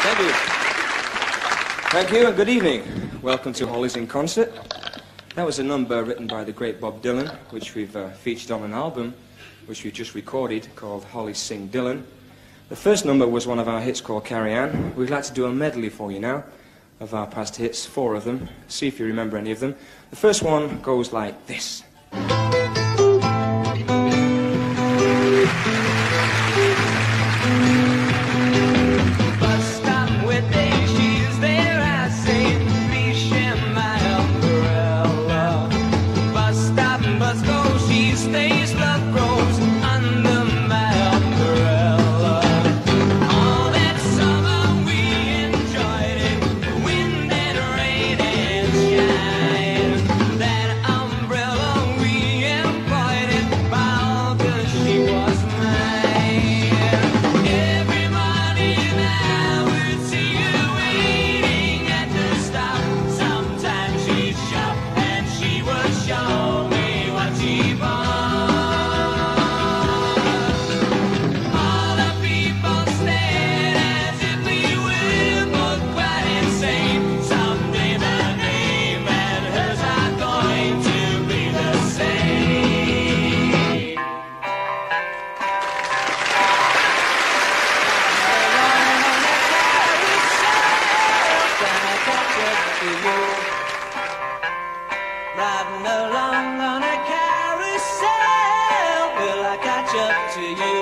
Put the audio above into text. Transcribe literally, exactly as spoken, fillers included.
Thank you. Thank you and good evening. Welcome to Hollies in Concert. That was a number written by the great Bob Dylan, which we've uh, featured on an album, which we've just recorded, called Hollies Sing Dylan. The first number was one of our hits called Carry On. We'd like to do a medley for you now of our past hits, four of them. See if you remember any of them. The first one goes like this. Riding along on a carousel, will I catch up to you?